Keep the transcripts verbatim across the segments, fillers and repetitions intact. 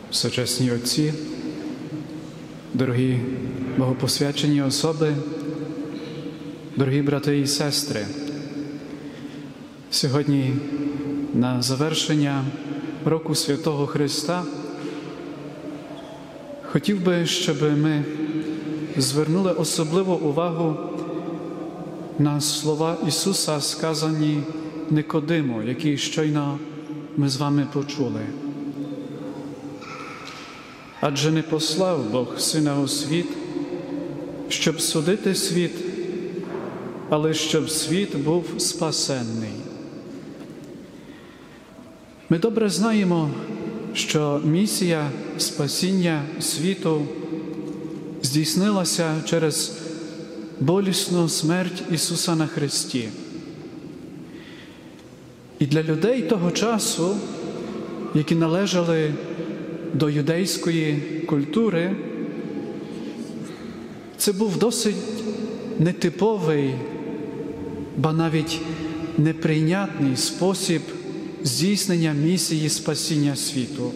Всечесні отці, дорогі богопосвячені особи, дорогі брати і сестри, сьогодні на завершення року Святого Христа хотів би, щоб ми звернули особливу увагу на слова Ісуса, сказані Никодиму, які щойно ми з вами почули. Адже не послав Бог Сина у світ, щоб судити світ, але щоб світ був спасенний. Ми добре знаємо, що місія спасіння світу здійснилася через болісну смерть Ісуса на хресті. І для людей того часу, які належали до юдейської культури, це був досить нетиповий, ба навіть неприйнятний спосіб здійснення місії спасіння світу.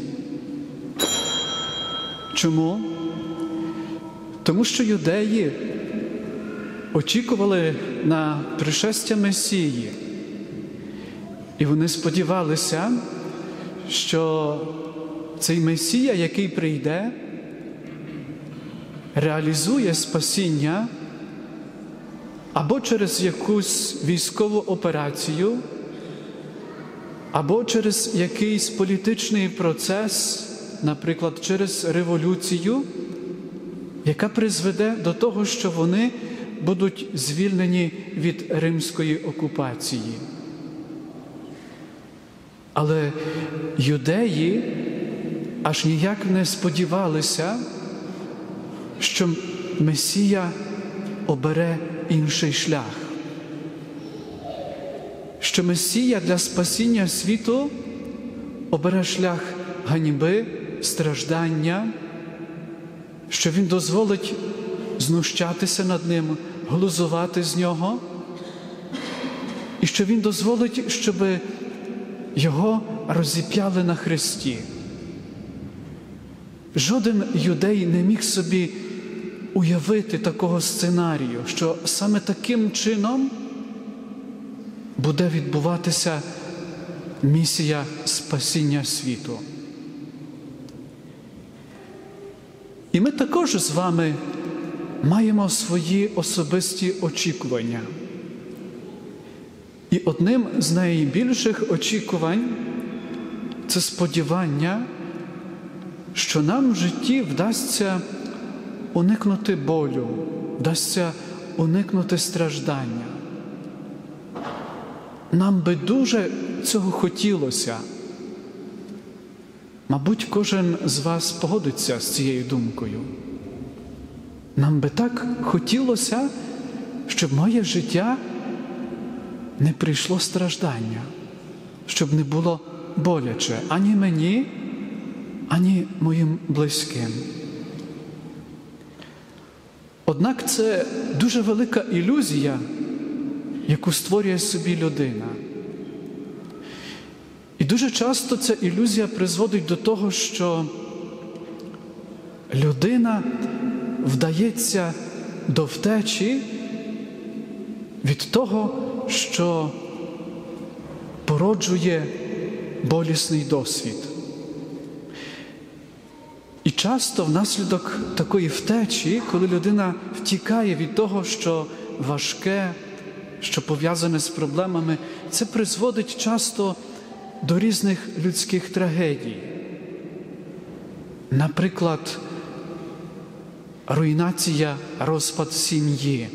Чому? Тому що юдеї очікували на пришестя Месії, і вони сподівалися, що цей Месія, який прийде, реалізує спасіння або через якусь військову операцію, або через якийсь політичний процес, наприклад, через революцію, яка призведе до того, що вони будуть звільнені від римської окупації. Але юдеї аж ніяк не сподівалися, що Месія обере інший шлях. Що Месія для спасіння світу обере шлях ганьби, страждання, що Він дозволить знущатися над ним, глузувати з нього, і що Він дозволить, щоб його розіп'яли на хресті. Жоден юдей не міг собі уявити такого сценарію, що саме таким чином буде відбуватися місія спасіння світу. І ми також з вами маємо свої особисті очікування. І одним з найбільших очікувань – це сподівання, що нам в житті вдасться уникнути болю, вдасться уникнути страждання. Нам би дуже цього хотілося. Мабуть, кожен з вас погодиться з цією думкою. Нам би так хотілося, щоб моє життя не прийшло страждання, щоб не було боляче ані мені, ані моїм близьким. Однак це дуже велика ілюзія, яку створює собі людина. І дуже часто ця ілюзія призводить до того, що людина вдається до втечі від того, що породжує болісний досвід. І часто внаслідок такої втечі, коли людина втікає від того, що важке, що пов'язане з проблемами, це призводить часто до різних людських трагедій. Наприклад, руйнація, розпад сім'ї.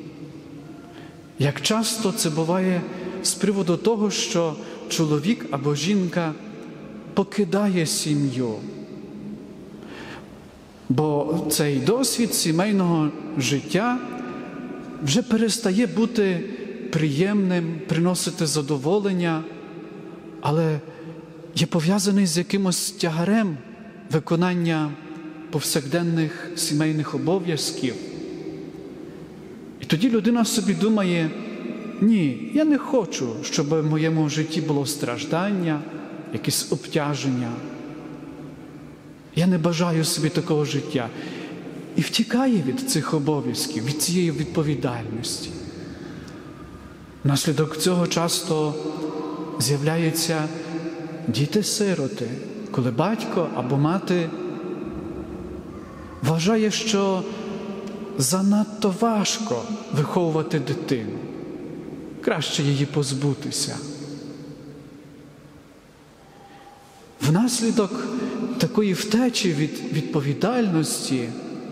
Як часто це буває з приводу того, що чоловік або жінка покидає сім'ю. Бо цей досвід сімейного життя вже перестає бути приємним, приносити задоволення, але є пов'язаний з якимось тягарем виконання повсякденних сімейних обов'язків. І тоді людина собі думає, ні, я не хочу, щоб в моєму житті було страждання, якісь обтяження. Я не бажаю собі такого життя. І втікає від цих обов'язків, від цієї відповідальності. Внаслідок цього часто з'являються діти-сироти, коли батько або мати вважає, що занадто важко виховувати дитину. Краще її позбутися. Внаслідок такої втечі від відповідальності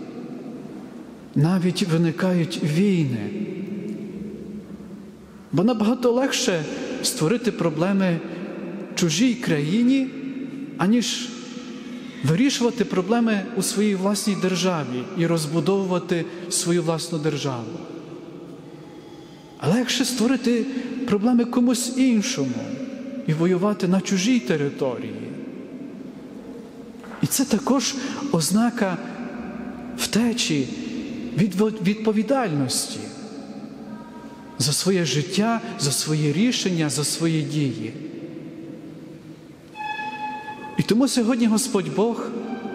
навіть виникають війни. Бо набагато легше створити проблеми чужій країні, аніж вирішувати проблеми у своїй власній державі і розбудовувати свою власну державу. А легше створити проблеми комусь іншому і воювати на чужій території. І це також ознака втечі від відповідальності за своє життя, за свої рішення, за свої дії. І тому сьогодні Господь Бог,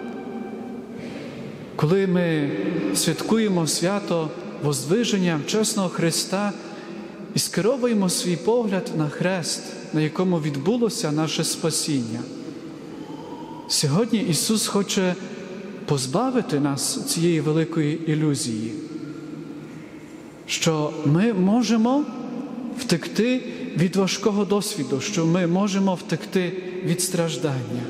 коли ми святкуємо свято Воздвиження чесного Христа і скеровуємо свій погляд на хрест, на якому відбулося наше спасіння, сьогодні Ісус хоче позбавити нас цієї великої ілюзії, що ми можемо втекти від важкого досвіду, що ми можемо втекти від страждання.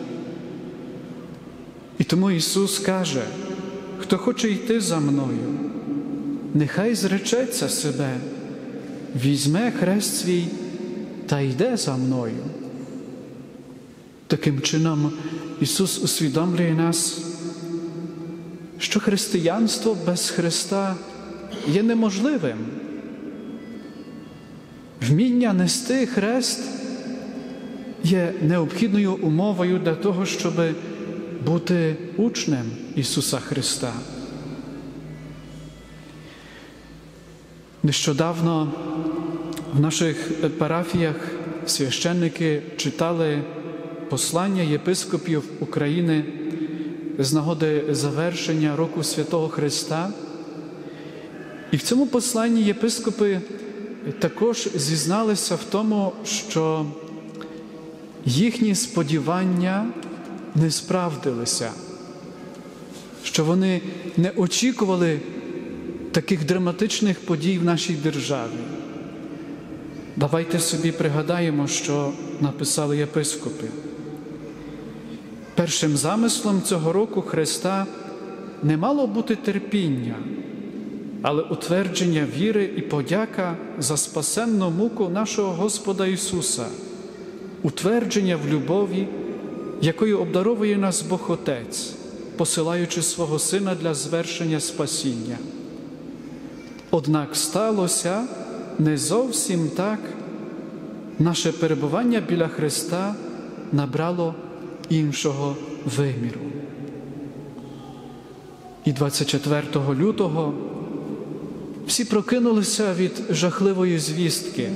І тому Ісус каже: хто хоче йти за мною, нехай зречеться себе, візьме хрест свій та йде за мною. Таким чином Ісус усвідомлює нас, що християнство без Христа є неможливим. Вміння нести хрест є необхідною умовою для того, щоб бути учнем Ісуса Христа. Нещодавно в наших парафіях священники читали послання єпископів України з нагоди завершення року Святого Христа. І в цьому посланні єпископи також зізналися в тому, що їхні сподівання не справдилися, що вони не очікували таких драматичних подій в нашій державі. Давайте собі пригадаємо, що написали єпископи. Першим замислом цього року Христа не мало бути терпіння, але утвердження віри і подяка за спасенну муку нашого Господа Ісуса, утвердження в любові, якою обдаровує нас Бог Отець, посилаючи свого Сина для звершення спасіння. Однак сталося не зовсім так. Наше перебування біля Христа набрало іншого виміру. І двадцять четвертого лютого всі прокинулися від жахливої звістки,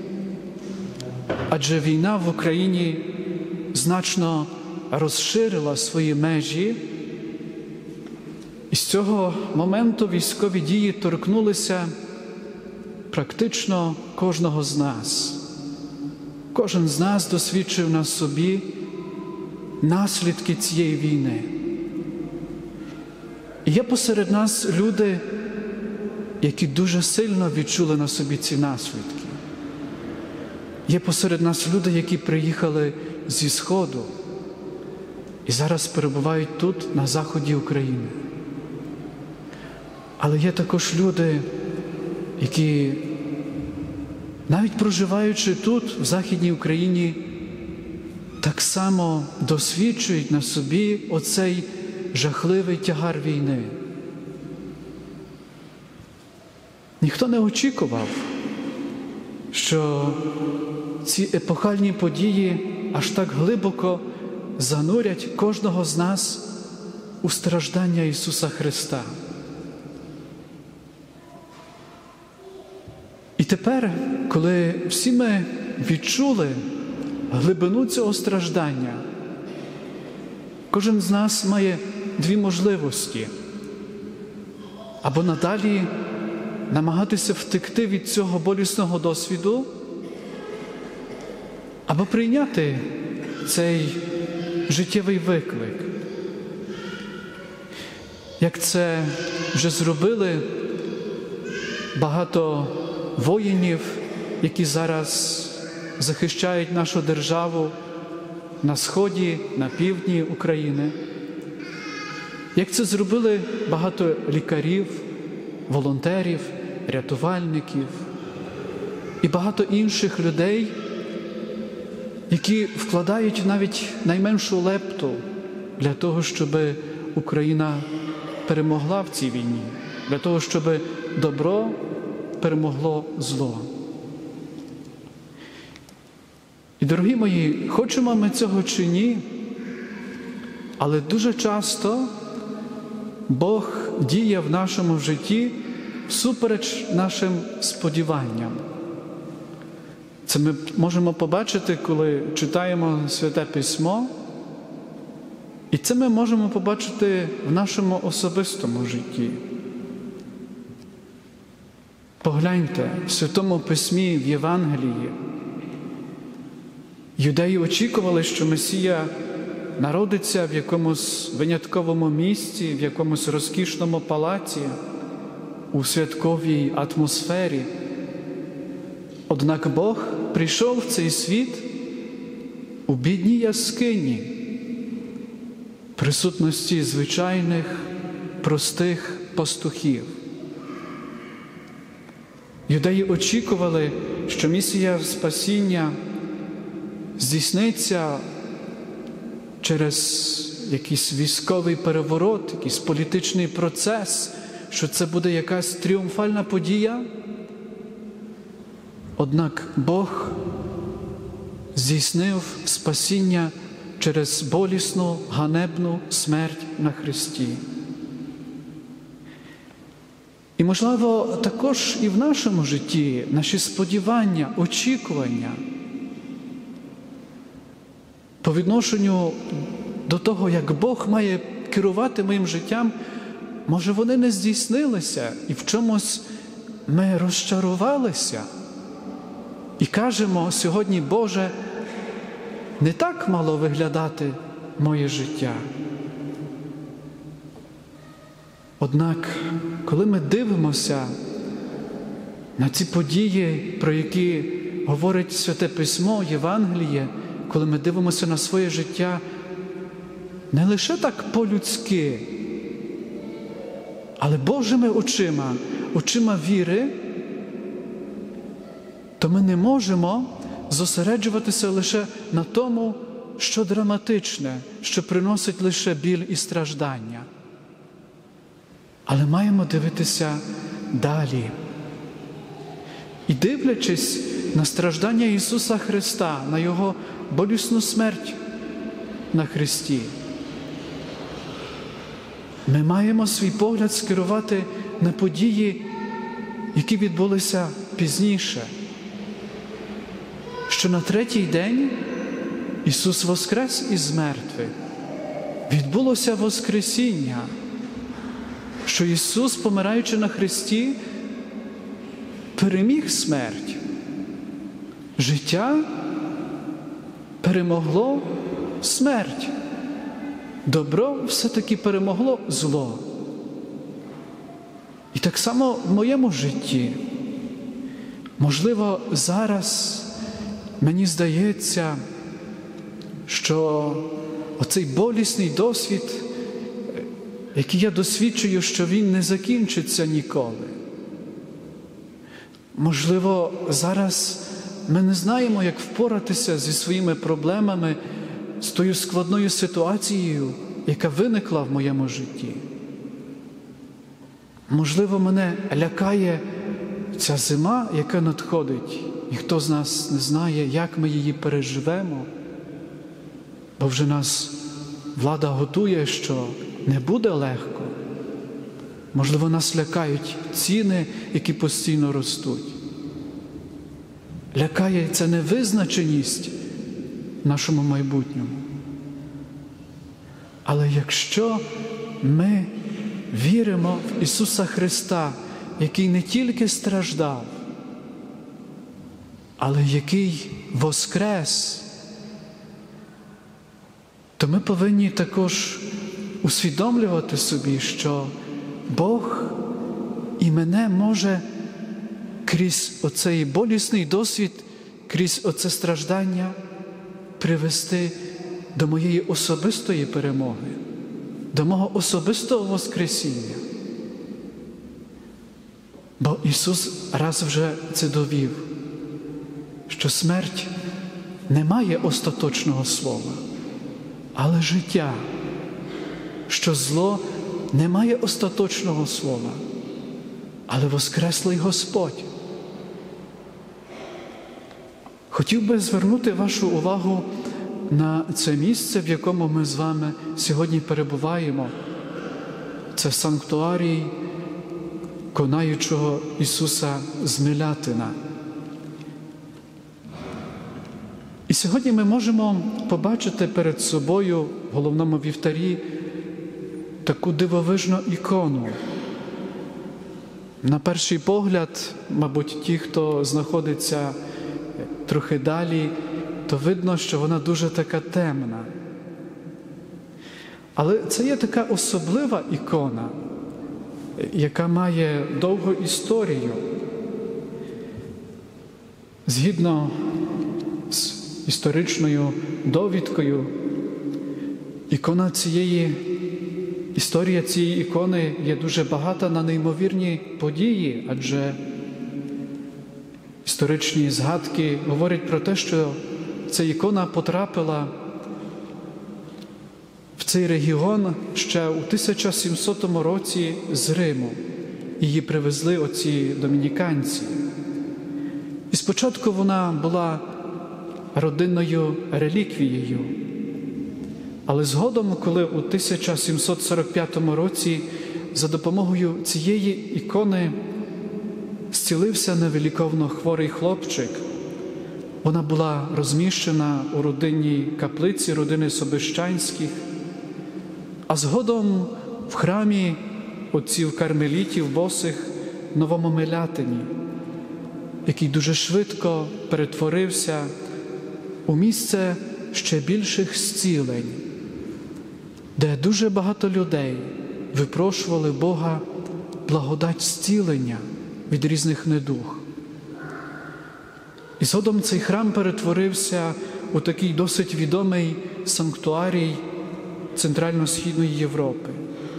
адже війна в Україні значно розширила свої межі, і з цього моменту військові дії торкнулися практично кожного з нас. Кожен з нас досвідчив на собі наслідки цієї війни. І є посеред нас люди, які дуже сильно відчули на собі ці наслідки. Є посеред нас люди, які приїхали зі Сходу і зараз перебувають тут, на заході України. Але є також люди, які, навіть проживаючи тут, в Західній Україні, так само досвідчують на собі оцей жахливий тягар війни. Ніхто не очікував, що ці епохальні події аж так глибоко занурять кожного з нас у страждання Ісуса Христа. І тепер, коли всі ми відчули глибину цього страждання, Кожен з нас має дві можливості. Або надалі намагатися втекти від цього болісного досвіду, або прийняти цей життєвий виклик. Як це вже зробили багато воїнів, які зараз захищають нашу державу на сході, на півдні України. Як це зробили багато лікарів, волонтерів, рятувальників і багато інших людей, які вкладають навіть найменшу лепту для того, щоб Україна перемогла в цій війні, для того, щоб добро перемогло зло. І, дорогі мої, хочемо ми цього чи ні, але дуже часто Бог діє в нашому житті всупереч нашим сподіванням. Це ми можемо побачити, коли читаємо Святе Письмо, і це ми можемо побачити в нашому особистому житті. Погляньте, в Святому Письмі, в Євангелії, юдеї очікували, що Месія народиться в якомусь винятковому місці, в якомусь розкішному палаці, у святковій атмосфері. Однак Бог прийшов в цей світ у бідній яскині, присутності звичайних, простих пастухів. Юдеї очікували, що місія спасіння здійсниться через якийсь військовий переворот, якийсь політичний процес, що це буде якась тріумфальна подія. Однак Бог здійснив спасіння через болісну, ганебну смерть на хресті. І, можливо, також і в нашому житті наші сподівання, очікування по відношенню до того, як Бог має керувати моїм життям, може, вони не здійснилися, і в чомусь ми розчарувалися. І кажемо сьогодні: Боже, не так мало виглядати моє життя. Однак, коли ми дивимося на ці події, про які говорить Святе Письмо, Євангеліє, коли ми дивимося на своє життя не лише так по-людськи, але Божими очима, очима віри, то ми не можемо зосереджуватися лише на тому, що драматичне, що приносить лише біль і страждання. Але маємо дивитися далі. І дивлячись на страждання Ісуса Христа, на Його болісну смерть на хресті, ми маємо свій погляд скерувати на події, які відбулися пізніше. Що на третій день Ісус воскрес із мертвих, відбулося Воскресіння, що Ісус, помираючи на хресті, переміг смерть. Життя перемогло смерть. Добро все-таки перемогло зло. І так само в моєму житті. Можливо, зараз мені здається, що оцей болісний досвід, який я досвідчую, що він не закінчиться ніколи. Можливо, зараз ми не знаємо, як впоратися зі своїми проблемами, з тою складною ситуацією, яка виникла в моєму житті. Можливо, мене лякає ця зима, яка надходить, і хто з нас не знає, як ми її переживемо, бо вже нас влада готує, що не буде легко. Можливо, нас лякають ціни, які постійно ростуть. Лякає ця невизначеність в нашому майбутньому. Але якщо ми віримо в Ісуса Христа, який не тільки страждав, але який воскрес, то ми повинні також усвідомлювати собі, що Бог і мене може крізь оцей болісний досвід, крізь оце страждання привести до моєї особистої перемоги, до мого особистого воскресіння. Бо Ісус раз вже це довів, що смерть не має остаточного слова, але життя, що зло не має остаточного слова, але воскреслий Господь. Хотів би звернути вашу увагу на це місце, в якому ми з вами сьогодні перебуваємо. Це санктуарій конаючого Ісуса з Милятина. І сьогодні ми можемо побачити перед собою в головному вівтарі таку дивовижну ікону. На перший погляд, мабуть, ті, хто знаходиться трохи далі, то видно, що вона дуже така темна. Але це є така особлива ікона, яка має довгу історію. Згідно з історичною довідкою, ікона цієї, історія цієї ікони є дуже багата на неймовірні події, адже історичні згадки говорять про те, що ця ікона потрапила в цей регіон ще у тисяча сімсотому році з Риму. Її привезли оці домініканці. І спочатку вона була родинною реліквією. Але згодом, коли у тисяча сімсот сорок п'ятому році за допомогою цієї ікони зцілився невиліковно хворий хлопчик, вона була розміщена у родинній каплиці родини Собищанських, а згодом в храмі отців кармелітів босих в Новому Милятині, який дуже швидко перетворився у місце ще більших зцілень, де дуже багато людей випрошували Бога благодать зцілення від різних недуг. І згодом цей храм перетворився у такий досить відомий санктуарій Центрально-Східної Європи.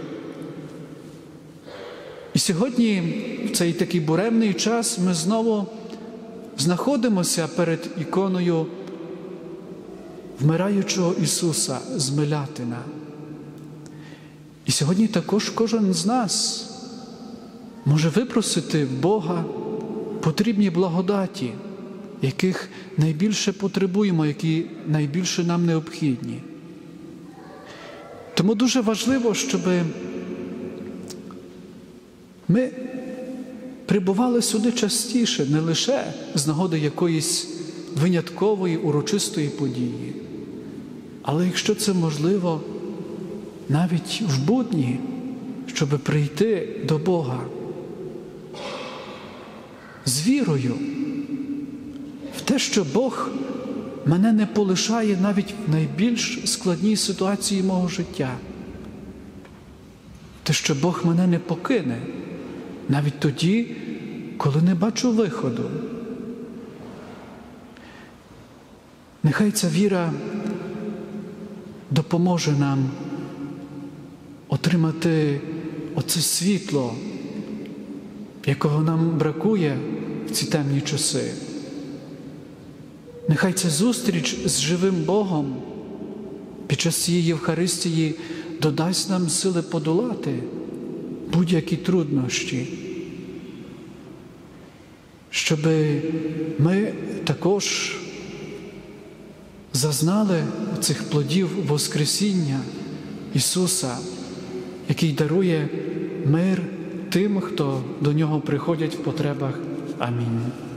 І сьогодні, в цей такий буремний час, ми знову знаходимося перед іконою вмираючого Ісуса з Милятина. І сьогодні також кожен з нас може випросити в Бога потрібні благодаті, яких найбільше потребуємо, які найбільше нам необхідні. Тому дуже важливо, щоб ми прибували сюди частіше, не лише з нагоди якоїсь виняткової, урочистої події, але якщо це можливо, навіть в будні, щоб прийти до Бога з вірою в те, що Бог мене не полишає навіть в найбільш складній ситуації мого життя. Те, що Бог мене не покине навіть тоді, коли не бачу виходу. Нехай ця віра допоможе нам отримати оце світло, якого нам бракує в ці темні часи. Нехай ця зустріч з живим Богом під час цієї Євхаристії додасть нам сили подолати будь-які труднощі, щоб ми також зазнали цих плодів Воскресіння Ісуса, який дарує мир тим, хто до Нього приходять в потребах. Амінь.